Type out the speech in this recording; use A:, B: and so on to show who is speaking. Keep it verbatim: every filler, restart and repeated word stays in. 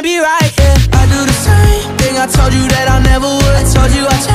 A: can't be right, yeah. I do the same thing I told you that I never would. I told you I